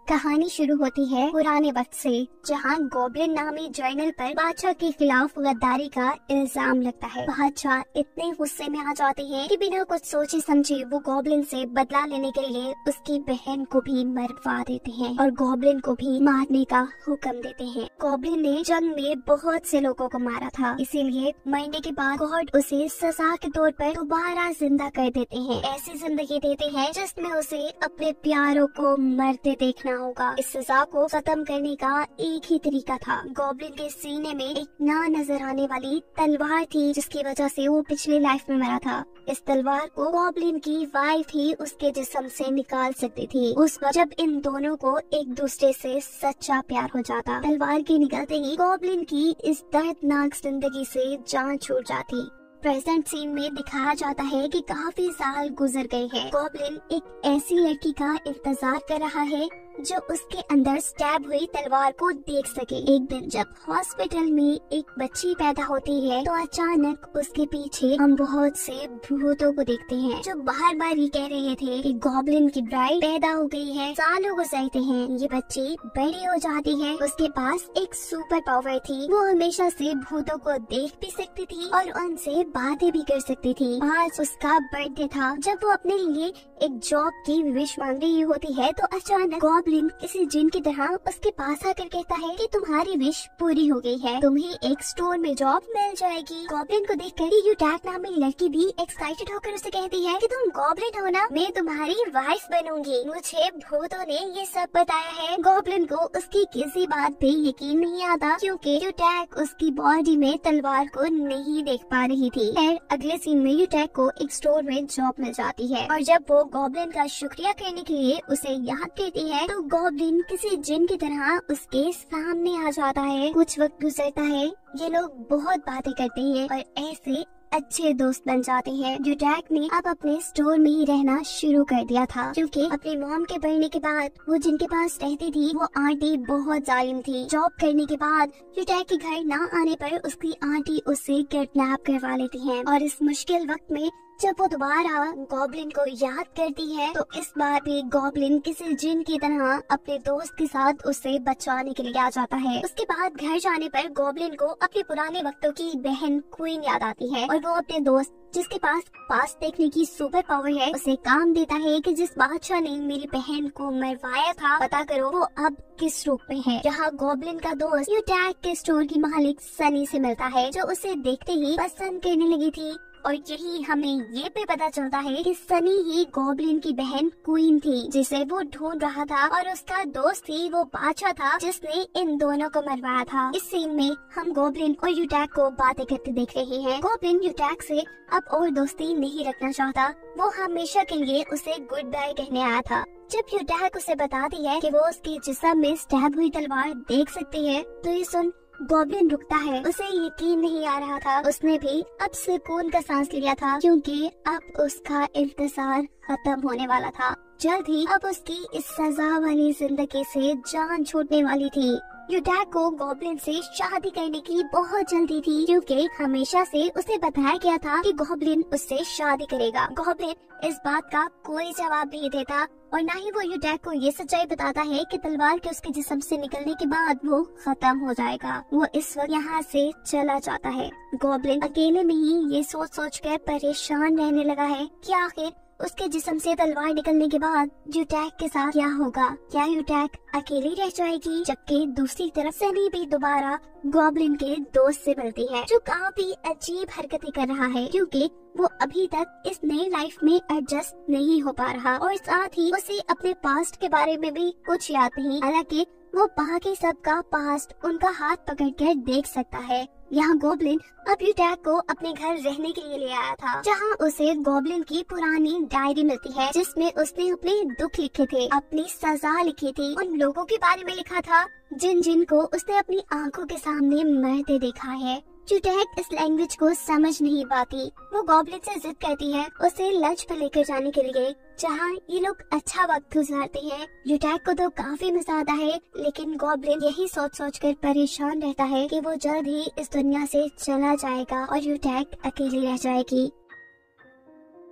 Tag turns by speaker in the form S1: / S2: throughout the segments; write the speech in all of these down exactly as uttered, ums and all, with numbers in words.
S1: कहानी शुरू होती है पुराने वक्त से, जहाँ गॉब्लिन नामी जर्नल पर बादशाह के खिलाफ गद्दारी का इल्जाम लगता है। बादशाह इतने गुस्से में आ जाते हैं कि बिना कुछ सोचे समझे वो गॉब्लिन से बदला लेने के लिए उसकी बहन को भी मरवा देते हैं और गॉब्लिन को भी मारने का हुक्म देते हैं। गॉब्लिन ने जंग में बहुत से लोगों को मारा था, इसीलिए मरने के बाद गॉड उसे सजा के तौर पर दोबारा जिंदा कर देते हैं। ऐसी जिंदगी देते हैं जिसमें उसे अपने प्यारों को मरते देखना होगा। इस सजा को खत्म करने का एक ही तरीका था। गॉब्लिन के सीने में एक ना नजर आने वाली तलवार थी, जिसकी वजह से वो पिछली लाइफ में मरा था। इस तलवार को गॉब्लिन की वाइफ ही उसके जिस्म से निकाल सकती थी। उस वक्त जब इन दोनों को एक दूसरे से सच्चा प्यार हो जाता, तलवार के निकलते ही गॉब्लिन की इस दर्दनाक जिंदगी से जान छूट जाती। प्रेजेंट सीन में दिखाया जाता है कि काफी साल गुजर गए हैं। गॉब्लिन एक ऐसी लड़की का इंतजार कर रहा है जो उसके अंदर स्टैब हुई तलवार को देख सके। एक दिन जब हॉस्पिटल में एक बच्ची पैदा होती है तो अचानक उसके पीछे हम बहुत से भूतों को देखते हैं, जो बार बार ये कह रहे थे कि गॉब्लिन की ब्राइड पैदा हो गई है। सालों गुजरते हैं, ये बच्ची बड़ी हो जाती है। उसके पास एक सुपर पावर थी, वो हमेशा से भूतों को देख भी सकती थी और उनसे बातें भी कर सकती थी। आज उसका बर्थडे था। जब वो अपने लिए एक जॉब की विश मांग रही होती है तो अचानक गॉब्लिन किसी जिन की तरह उसके पास आकर कहता है कि तुम्हारी विश पूरी हो गई है, तुम्हें एक स्टोर में जॉब मिल जाएगी। गॉब्लिन को देखकर यूटैक नामी लड़की भी एक्साइटेड होकर उसे कहती है कि तुम गॉब्लिन हो ना, मैं तुम्हारी वाइफ बनूंगी। मुझे भूतों ने ये सब बताया है। गॉब्लिन को उसकी किसी बात पे यकीन नहीं आता, क्योंकि यूटैक उसकी बॉडी में तलवार को नहीं देख पा रही थी। खैर अगले सीन में यूटैक को एक स्टोर में जॉब मिल जाती है और जब वो गॉब्लिन का शुक्रिया करने के लिए उसे याद करती है तो गॉब्लिन किसी जिन की तरह उसके सामने आ जाता है। कुछ वक्त गुजरता है, ये लोग बहुत बातें करते हैं और ऐसे अच्छे दोस्त बन जाते हैं। यूटैक ने अब अपने स्टोर में ही रहना शुरू कर दिया था, क्योंकि अपनी मॉम के बढ़ने के बाद वो जिनके पास रहती थी वो आंटी बहुत जालिम थी। जॉब करने के बाद यूटैक के घर ना आने पर उसकी आंटी उसे किडनैप करवा लेती है और इस मुश्किल वक्त में जब वो दोबारा गॉब्लिन को याद करती है तो इस बार भी गॉब्लिन किसी जिन की तरह अपने दोस्त के साथ उसे बचाने के लिए आ जाता है। उसके बाद घर जाने पर गॉब्लिन को अपने पुराने वक्तों की बहन क्वीन याद आती है और वो अपने दोस्त जिसके पास पास देखने की सुपर पावर है उसे काम देता है कि जिस बादशाह ने मेरी बहन को मरवाया था, पता करो वो अब किस रूप में है। जहाँ गॉब्लिन का दोस्त यूटैक के स्टोर की मालिक सनी से मिलता है, जो उसे देखते ही पसंद करने लगी थी और यही हमें ये भी पता चलता है कि सनी ही गॉब्लिन की बहन क्वीन थी, जिसे वो ढूंढ रहा था और उसका दोस्त ही वो बादशाह था जिसने इन दोनों को मरवाया था। इस सीन में हम गॉब्लिन और यूटैक को बातें करते देख रहे हैं। गॉब्लिन यूटैक से अब और दोस्ती नहीं रखना चाहता, वो हमेशा के लिए उसे गुड बाय कहने आया था। जब यूटैक उसे बताती है कि वो उसके जिस्म में स्टैब हुई तलवार देख सकती है तो ये सुन गॉब्लिन रुकता है। उसे यकीन नहीं आ रहा था, उसने भी अब सुकून का सांस लिया था, क्योंकि अब उसका इंतजार खत्म होने वाला था। जल्द ही अब उसकी इस सजा वाली जिंदगी से जान छूटने वाली थी। यूटैक को गॉब्लिन से शादी करने की बहुत जल्दी थी, क्योंकि हमेशा से उसे बताया गया था कि गॉब्लिन उससे शादी करेगा। गॉब्लिन इस बात का कोई जवाब नहीं देता और न ही वो यूटैक को ये सच्चाई बताता है कि तलवार के उसके जिस्म से निकलने के बाद वो खत्म हो जाएगा। वो इस वक्त यहाँ से चला जाता है। गॉब्लिन अकेले में ही ये सोच सोच कर परेशान रहने लगा है कि आखिर उसके जिस्म से तलवार निकलने के बाद यूटैक के साथ क्या होगा। क्या यूटैक अकेली रह जाएगी? जबकि दूसरी तरफ सनी भी दोबारा गॉब्लिन के दोस्त से मिलती है, जो काफी अजीब हरकतें कर रहा है, क्योंकि वो अभी तक इस नई लाइफ में एडजस्ट नहीं हो पा रहा और साथ ही उसे अपने पास्ट के बारे में भी कुछ याद नहीं। हालांकि वो बाकी सबका पास्ट उनका हाथ पकड़कर देख सकता है। यहाँ गॉब्लिन अब यूटैक को अपने घर रहने के लिए ले आया था, जहाँ उसे गॉब्लिन की पुरानी डायरी मिलती है, जिसमें उसने अपने दुख लिखे थे, अपनी सजा लिखी थी, उन लोगों के बारे में लिखा था जिन जिन को उसने अपनी आंखों के सामने मरते देखा है। यूटैक इस लैंग्वेज को समझ नहीं पाती। वो गॉब्लिन से जिद करती है उसे लंच पर लेकर जाने के लिए, जहाँ ये लोग अच्छा वक्त गुजारते हैं। यूटैक को तो काफी मजा आता है, लेकिन गॉब्लिन यही सोच सोच कर परेशान रहता है कि वो जल्द ही इस दुनिया से चला जाएगा और यूटैक अकेली रह जाएगी।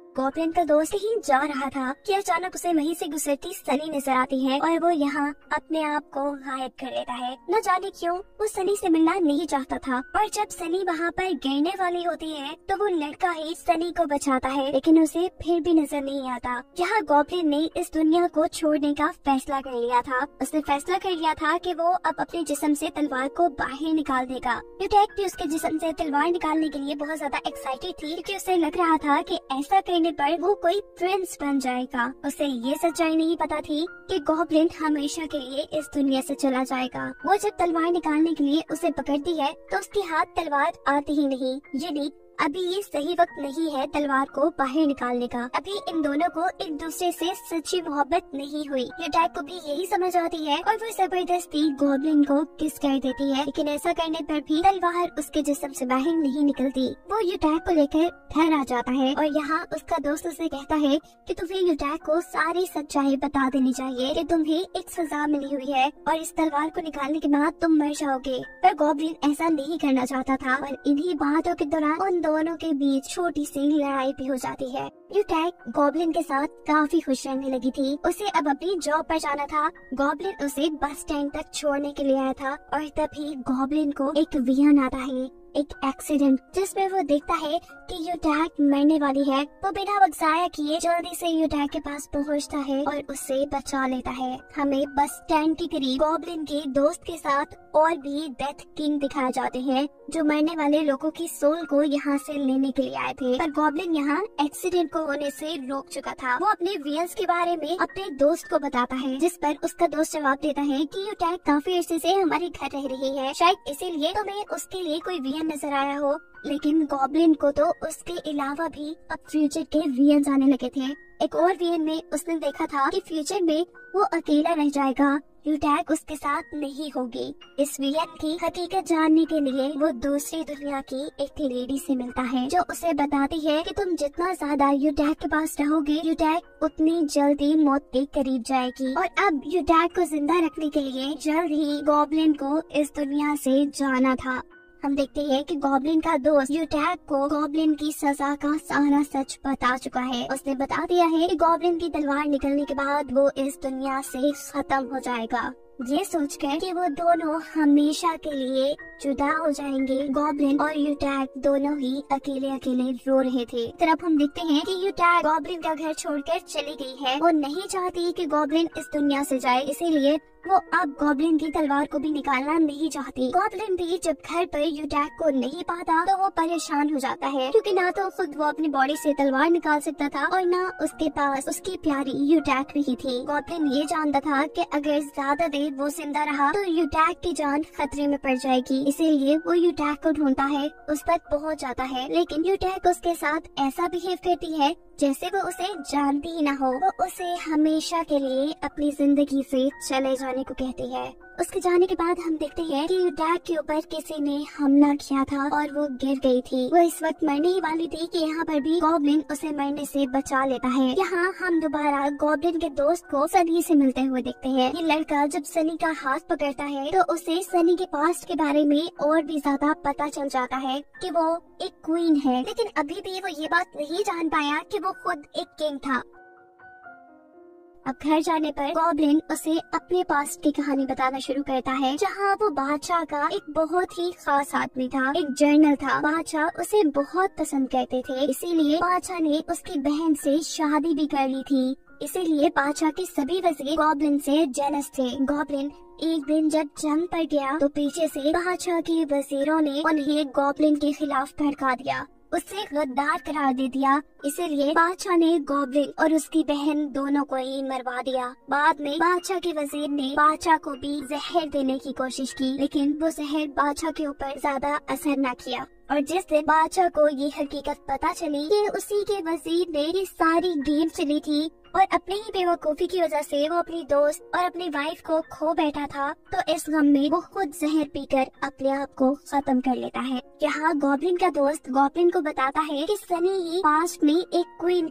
S1: गॉब्लिन का दोस्त ही जा रहा था कि अचानक उसे वहीं से गुजरती सनी नजर आती है और वो यहाँ अपने आप को गायब कर लेता है। न जाने क्यों वो सनी से मिलना नहीं चाहता था और जब सनी वहाँ पर गिरने वाली होती है तो वो लड़का ही सनी को बचाता है, लेकिन उसे फिर भी नजर नहीं आता। यहाँ गॉब्लिन ने इस दुनिया को छोड़ने का फैसला कर लिया था। उसने फैसला कर लिया था कि वो अब अपने जिस्म से तलवार को बाहर निकाल देगा। यूटैक भी उसके जिस्म से तलवार निकालने के लिए बहुत ज्यादा एक्साइटेड थी, क्योंकि उसे लग रहा था कि ऐसा करने पर वो कोई प्रिंस बन जाएगा। उसे ये सच्चाई नहीं पता थी कि गॉब्लिन हमेशा के लिए इस दुनिया से चला जाएगा। वो जब तलवार निकालने के लिए उसे पकड़ती है तो उसके हाथ तलवार आती ही नहीं। यानी अभी ये सही वक्त नहीं है तलवार को बाहर निकालने का। अभी इन दोनों को एक दूसरे से सच्ची मोहब्बत नहीं हुई। यूटैक को भी यही समझ आती है और वो जबरदस्ती गॉब्लिन को किस कर देती है, लेकिन ऐसा करने पर भी तलवार उसके जिस्म से बाहर नहीं निकलती। वो यूटैक को लेकर घर आ जाता है और यहाँ उसका दोस्त उसे कहता है कि तुम्हें यूटैक को सारी सच्चाई बता देनी चाहिए कि तुम्हें एक सजा मिली हुई है और इस तलवार को निकालने के बाद तुम मर जाओगे। पर गॉब्लिन ऐसा नहीं करना चाहता था और इन्हीं बातों के दौरान उन दोनों के बीच छोटी सी लड़ाई भी हो जाती है। यूटैक गॉब्लिन के साथ काफी खुश रहने लगी थी। उसे अब अपनी जॉब पर जाना था। गॉब्लिन उसे बस स्टैंड तक छोड़ने के लिए आया था और तभी गॉब्लिन को एक विजन आता है, एक एक्सीडेंट, जिसमें वो देखता है कि यूटैक मरने वाली है। वो बिना वक्त जाया किए जल्दी से यूटैक के पास पहुंचता है और उसे बचा लेता है। हमें बस स्टैंड के करीब गॉब्लिन के दोस्त के साथ और भी डेथ किंग दिखाए जाते हैं, जो मरने वाले लोगों की सोल को यहाँ से लेने के लिए आए थे। पर गॉब्लिन यहाँ एक्सीडेंट को होने से रोक चुका था। वो अपने वियंस के बारे में अपने दोस्त को बताता है, जिस पर उसका दोस्त जवाब देता है कि यूटैक काफी अर्से से हमारे घर रह रही है, शायद इसीलिए तुम्हें उसके लिए कोई वियन नजर आया हो। लेकिन गॉब्लिन को तो उसके अलावा भी अब फ्यूचर के वियन आने लगे थे। एक और वियन में उसने देखा था कि फ्यूचर में वो अकेला रह जाएगा, यूटैक उसके साथ नहीं होगी। इस वियन की हकीकत जानने के लिए वो दूसरी दुनिया की एक लेडी से मिलता है, जो उसे बताती है कि तुम जितना ज्यादा यूटैक के पास रहोगे, यूटैक उतनी जल्दी मौत के करीब जाएगी। और अब यूटैक को जिंदा रखने के लिए जल्द ही गॉब्लिन को इस दुनिया से जाना था। हम देखते हैं कि गॉब्लिन का दोस्त यूटैक को गॉब्लिन की सजा का सारा सच बता चुका है। उसने बता दिया है कि गॉब्लिन की तलवार निकलने के बाद वो इस दुनिया से खत्म हो जाएगा। ये सोचकर कि वो दोनों हमेशा के लिए जुदा हो जाएंगे, गॉब्लिन और यूटैक दोनों ही अकेले अकेले रो रहे थे। तरफ हम देखते हैं कि यूटैक गॉब्लिन का घर छोड़कर चली गई है। वो नहीं चाहती कि गॉब्लिन इस दुनिया से जाए, इसीलिए वो अब गॉब्लिन की तलवार को भी निकालना नहीं चाहती। गॉब्लिन भी जब घर पर यूटैक को नहीं पाता तो वो परेशान हो जाता है, क्योंकि ना तो खुद वो अपनी बॉडी से तलवार निकाल सकता था और ना उसके पास उसकी प्यारी यूटैक रही थी। गॉब्लिन ये जानता था कि अगर ज्यादा देर वो जिंदा रहा तो यूटैक की जान खतरे में पड़ जाएगी, इसीलिए वो यूटैक को ढूंढता है, उस तक पहुंच जाता है। लेकिन यूटैक उसके साथ ऐसा बिहेव करती है जैसे वो उसे जानती ही ना हो। वो उसे हमेशा के लिए अपनी जिंदगी से चले जाने को कहती है। उसके जाने के बाद हम देखते हैं कि यूटैक के ऊपर किसी ने हमला किया था और वो गिर गई थी। वो इस वक्त मरने ही वाली थी कि यहाँ पर भी गॉब्लिन उसे मरने से बचा लेता है। यहाँ हम दोबारा गॉब्लिन के दोस्त को सनी से मिलते हुए देखते हैं। ये लड़का जब सनी का हाथ पकड़ता है तो उसे सनी के पास्ट के बारे में और भी ज्यादा पता चल जाता है कि वो एक क्वीन है, लेकिन अभी भी वो ये बात नहीं जान पाया कि वो खुद एक किंग था। अब घर जाने पर गॉब्लिन उसे अपने पास्ट की कहानी बताना शुरू करता है, जहाँ वो बादशाह का एक बहुत ही खास आदमी था, एक जर्नल था। बादशाह उसे बहुत पसंद करते थे, इसीलिए बादशाह ने उसकी बहन से शादी भी कर ली थी। इसीलिए बादशाह के सभी वजीर गॉब्लिन से जेलस थे। गॉब्लिन एक दिन जब जंग पड़ गया तो पीछे से बादशाह के वजीरों ने उन्हें गॉब्लिन के खिलाफ भड़का दिया, उससे गद्दार करार दे दिया। इसीलिए बादशाह ने गॉब्लिन और उसकी बहन दोनों को ही मरवा दिया। बाद में बादशाह के वजीर ने बादशाह को भी जहर देने की कोशिश की, लेकिन वो जहर बादशाह के ऊपर ज्यादा असर न किया। और जिस दिन बादशाह को ये हकीकत पता चली कि उसी के वजीर ने ये सारी गेम चली थी और अपने ही बेवकूफी की वजह से वो अपनी दोस्त और अपनी वाइफ को खो बैठा था, तो इस गम में वो खुद जहर पीकर अपने आप को खत्म कर लेता है। यहाँ गॉब्लिन का दोस्त गॉब्लिन को बताता है कि सनी ही पास्ट में एक क्वीन थी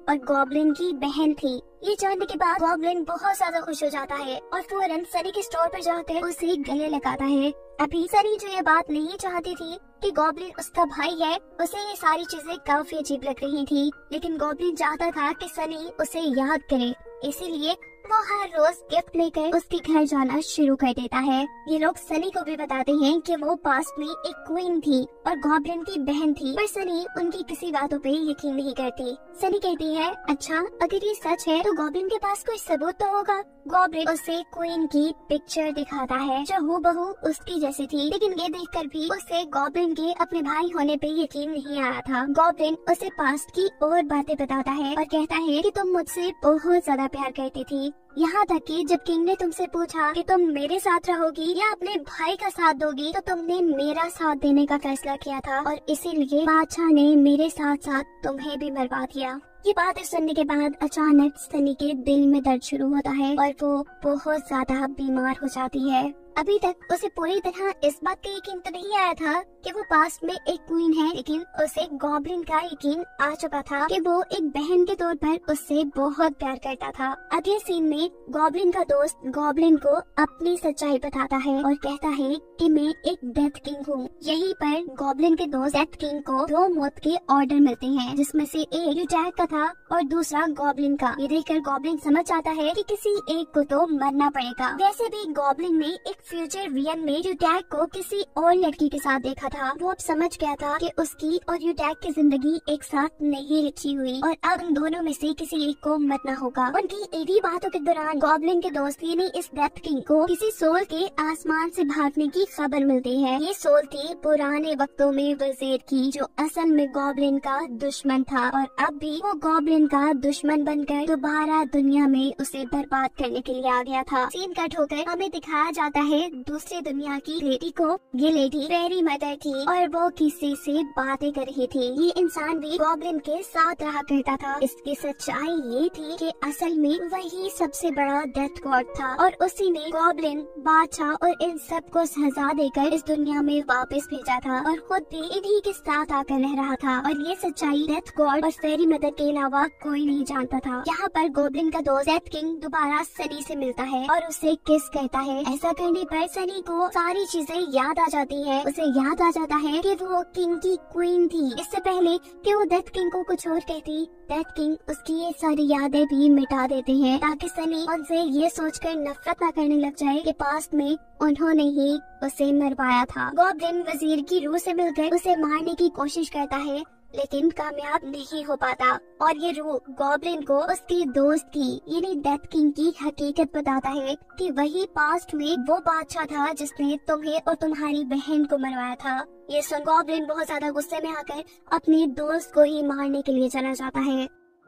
S1: और गॉब्लिन की बहन थी। ये जानने के बाद गॉब्लिन बहुत ज्यादा खुश हो जाता है और फौरन सनी के स्टोर पर जाकर उसे गले लगाता है। अभी सनी जो ये बात नहीं चाहती थी कि गॉब्लिन उसका भाई है, उसे ये सारी चीजें काफी अजीब लग रही थी, लेकिन गॉब्लिन चाहता था कि सनी उसे याद करे, इसीलिए वो हर रोज गिफ्ट लेकर उसके घर जाना शुरू कर देता है। ये लोग सनी को भी बताते हैं कि वो पास्ट में एक क्वीन थी और गॉब्लिन की बहन थी, पर सनी उनकी किसी बातों पे यकीन नहीं करती। सनी कहती है, अच्छा अगर ये सच है तो गॉब्लिन के पास कोई सबूत तो होगा। गॉब्लिन उसे क्वीन की पिक्चर दिखाता है जो हूबहू उसकी जैसी थी, लेकिन ये देखकर भी उसे गॉब्लिन के अपने भाई होने पे यकीन नहीं आ रहा था। गॉब्लिन उसे पास्ट की और बातें बताता है और कहता है कि तुम मुझसे बहुत ज्यादा प्यार करती थी, यहाँ तक कि जब किंग ने तुमसे पूछा कि तुम मेरे साथ रहोगी या अपने भाई का साथ दोगी, तो तुमने मेरा साथ देने का फैसला किया था और इसीलिए बादशाह ने मेरे साथ साथ तुम्हें भी मरवा दिया। ये बातें सुनने के बाद अचानक सनी के दिल में दर्द शुरू होता है और वो बहुत ज्यादा बीमार हो जाती है। अभी तक उसे पूरी तरह इस बात का यकीन तो नहीं आया था कि वो पास्ट में एक क्वीन है, लेकिन उसे गॉब्लिन का यकीन आ चुका था कि वो एक बहन के तौर पर उससे बहुत प्यार करता था। अगले सीन में गॉब्लिन का दोस्त गॉब्लिन को अपनी सच्चाई बताता है और कहता है कि मैं एक डेथ किंग हूँ। यहीं पर गॉब्लिन के दोस्त डेथ किंग को दो मौत के ऑर्डर मिलते हैं, जिसमें से एक यूटैग का था और दूसरा गॉब्लिन का। ये देखकर गॉब्लिन समझ जाता है कि किसी एक को तो मरना पड़ेगा। वैसे भी गॉब्लिन ने एक फ्यूचर वियन में यूटैग को किसी और लड़की के साथ देखा था। वो अब समझ गया था कि उसकी और यूटैग की जिंदगी एक साथ नहीं लिखी हुई और अब उन दोनों में से किसी एक को मरना होगा। उनकी इन्हीं बातों के दौरान गॉब्लिन के दोस्त यानी इस डेथ किंग को किसी सोल के आसमान से भागने की खबर मिलती है। ये सोल थी पुराने वक्तों में वजीर की, जो असल में गॉब्लिन का दुश्मन था और अब भी वो गॉब्लिन का दुश्मन बनकर दोबारा दुनिया में उसे बर्बाद करने के लिए आ गया था। सीन कट होकर हमें दिखाया जाता है दूसरी दुनिया की लेडी को। ये लेडी फेरी मदर थी और वो किसी से बातें कर रही थी। ये इंसान भी गॉब्लिन के साथ रहा करता था। इसकी सच्चाई ये थी कि असल में वही सबसे बड़ा डेथ गॉड था और उसी ने गॉब्लिन, बादशाह और इन सब को सजा देकर इस दुनिया में वापस भेजा था और खुद भी इन्हीं के साथ आकर रह रहा था। और ये सच्चाई डेथ गॉड और फेरी मदर के अलावा कोई नहीं जानता था। यहाँ पर गॉब्लिन का दोस्त डेथ किंग दोबारा सनी से मिलता है और उसे किस करता है। ऐसा करने पर सनी को सारी चीजें याद आ जाती है। उसे याद आ जाता है कि वो किंग की क्वीन थी। इससे पहले कि वो डेथ किंग को कुछ और कहती, डेथ किंग उसकी ये सारी यादें भी मिटा देते हैं ताकि सनी उनसे ये सोचकर नफरत न करने लग जाए कि पास्ट में उन्होंने ही उसे मरवाया था। गॉब्लिन वजीर की रूह से मिलकर उसे मारने की कोशिश करता है, लेकिन कामयाब नहीं हो पाता और ये रूह गॉब्लिन को उसके दोस्त की यानी डेथ किंग की हकीकत बताता है कि वही पास्ट में वो बादशाह था जिसने तुम्हें और तुम्हारी बहन को मरवाया था। ये सुन गॉब्लिन बहुत ज्यादा गुस्से में आकर अपने दोस्त को ही मारने के लिए चला जाता है।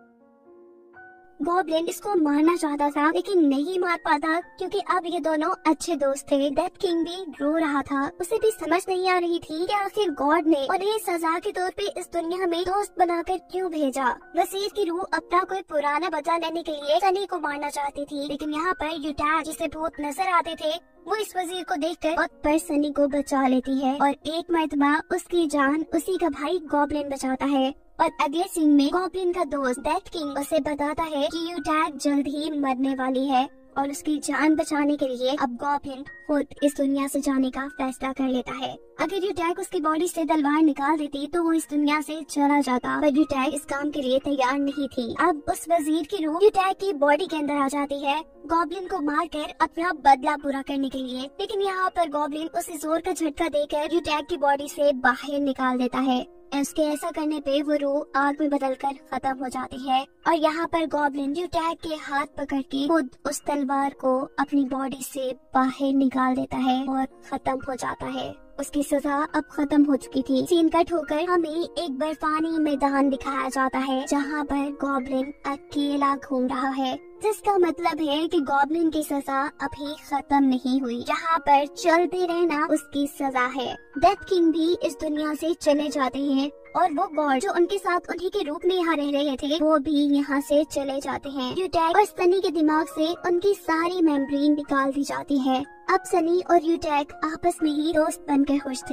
S1: गॉब्लिन इसको मारना चाहता था लेकिन नहीं मार पाता क्योंकि अब ये दोनों अच्छे दोस्त थे। डेथ किंग भी रो रहा था। उसे भी समझ नहीं आ रही थी कि आखिर गॉड ने उन्हें सजा के तौर पे इस दुनिया में दोस्त बनाकर क्यों भेजा। वजीर की रूह अपना कोई पुराना बदला लेने के लिए सनी को मारना चाहती थी, लेकिन यहाँ पर यूटैग जिसे भूत नजर आते थे वो इस वजीर को देखकर वक्त पर सनी को बचा लेती है और एक मर्तबा उसकी जान उसी का भाई गॉब्लिन बचाता है। और अगले सीन में गॉब्लिन का दोस्त डेथ किंग उसे बताता है कि यूटैग जल्द ही मरने वाली है और उसकी जान बचाने के लिए अब गॉब्लिन खुद इस दुनिया से जाने का फैसला कर लेता है। अगर यूटैग उसकी बॉडी से तलवार निकाल देती तो वो इस दुनिया से चला जाता, पर यूटैग इस काम के लिए तैयार नहीं थी। अब उस वजीर की रूह यूटैग की बॉडी के अंदर आ जाती है गॉब्लिन को मारकर अपना बदला पूरा करने के लिए, लेकिन यहाँ पर गॉब्लिन उसे जोर का झटका देकर यूटैग की बॉडी से बाहर निकाल देता है। उसके ऐसा करने पे वो रूह आग में बदलकर खत्म हो जाती है और यहाँ पर गॉब्लिन यूटैग के हाथ पकड़ के खुद उस तलवार को अपनी बॉडी से बाहर निकाल देता है और खत्म हो जाता है। उसकी सजा अब खत्म हो चुकी थी। सीन कट होकर हमें एक बर्फानी मैदान दिखाया जाता है जहाँ पर गॉब्लिन अकेला घूम रहा है, जिसका मतलब है कि गॉब्लिन की सजा अभी खत्म नहीं हुई। यहाँ पर चलते रहना उसकी सजा है। डेथ किंग भी इस दुनिया से चले जाते हैं और वो गॉड जो उनके साथ उन्हीं के रूप में यहाँ रह रहे थे वो भी यहाँ से चले जाते हैं। यूटैग और सनी के दिमाग से उनकी सारी मेमोरी निकाल दी जाती है। अब सनी और यूटैग आपस में ही दोस्त बनकर खुश थे।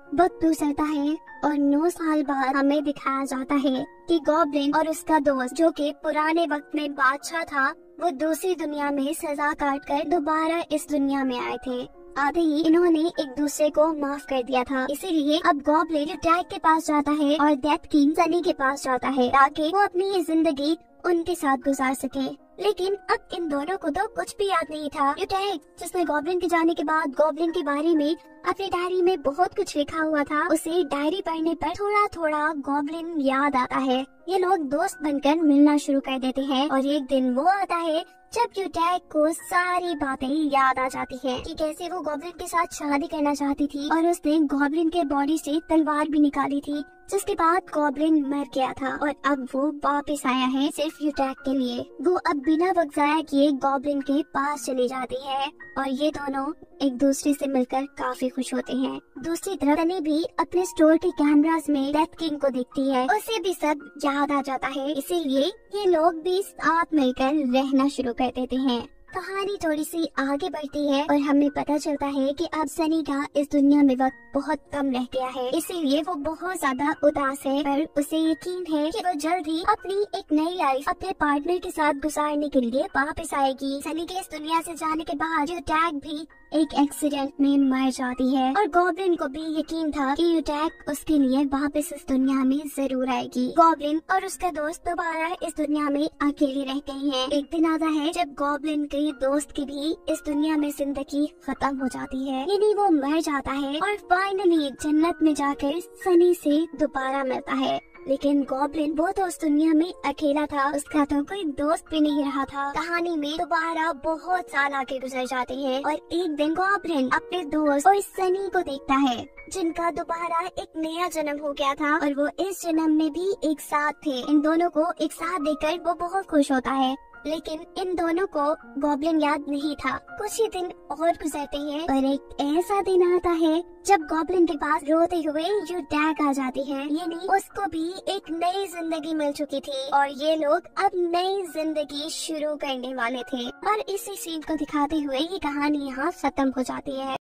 S1: वक्त गुजरता है और नौ साल बाद हमें दिखाया जाता है कि गॉब्लिन और उसका दोस्त, जो कि पुराने वक्त में बादशाह था, वो दूसरी दुनिया में सजा काट कर दोबारा इस दुनिया में आए थे। आते ही इन्होंने एक दूसरे को माफ कर दिया था। इसीलिए अब गॉब्लिन टैग के पास जाता है और डेथ किंग सनी के पास जाता है ताकि वो अपनी ये जिंदगी उनके साथ गुजार सके। लेकिन अब इन दोनों को तो कुछ भी याद नहीं था। टैग, जिसने गॉब्लिन के जाने के बाद गॉब्लिन के बारे में अपनी डायरी में बहुत कुछ लिखा हुआ था, उसे डायरी पढ़ने पर थोड़ा थोड़ा गॉब्लिन याद आता है। ये लोग दोस्त बनकर मिलना शुरू कर देते हैं और एक दिन वो आता है जब टैग को सारी बातें याद आ जाती है कि कैसे वो गॉब्लिन के साथ शादी करना चाहती थी और उसने गॉब्लिन के बॉडी से तलवार भी निकाली थी, जिसके बाद गॉब्लिन मर गया था और अब वो वापस आया है सिर्फ टैग के लिए। वो अब बिना वक्त जाया किए गॉब्लिन के पास चली जाती है और ये दोनों एक दूसरे से मिलकर काफी खुश होते हैं। दूसरी तरफ सनी भी अपने स्टोर के कैमरास में डेथ किंग को देखती है, उसे भी सब याद आ जाता है। इसीलिए ये लोग भी साथ मिलकर रहना शुरू कर देते हैं। कहानी थोड़ी सी आगे बढ़ती है और हमें पता चलता है कि अब सनी का इस दुनिया में वक्त बहुत कम रह गया है, इसीलिए वो बहुत ज्यादा उदास है। पर उसे यकीन है कि वो जल्द ही अपनी एक नई लाइफ अपने पार्टनर के साथ गुजारने के लिए वापस आएगी। सनी के इस दुनिया से जाने के बाद टैग भी एक एक्सीडेंट में मर जाती है और गॉब्लिन को भी यकीन था कि टैग उसके लिए वापस इस दुनिया में जरूर आएगी। गॉब्लिन और उसका दोस्त दोबारा इस दुनिया में अकेले रह गए हैं। एक दिन आता है जब गॉब्लिन के दोस्त की भी इस दुनिया में जिंदगी खत्म हो जाती है, यानी वो मर जाता है और फाइनली जन्नत में जाकर सनी से दोबारा मिलता है। लेकिन गॉब्लिन वो तो उस दुनिया में अकेला था, उसका तो कोई दोस्त भी नहीं रहा था। कहानी में दोबारा बहुत साल आगे गुजर जाते हैं और एक दिन गॉब्लिन अपने दोस्त और सनी को देखता है, जिनका दोबारा एक नया जन्म हो गया था और वो इस जन्म में भी एक साथ थे। इन दोनों को एक साथ देखकर वो बहुत खुश होता है, लेकिन इन दोनों को गॉब्लिन याद नहीं था। कुछ ही दिन और गुजरते हैं और एक ऐसा दिन आता है जब गॉब्लिन के पास रोते हुए टैग आ जाती है, यानी उसको भी एक नई जिंदगी मिल चुकी थी और ये लोग अब नई जिंदगी शुरू करने वाले थे। और इसी सीन को दिखाते हुए ये कहानी यहाँ खत्म हो जाती है।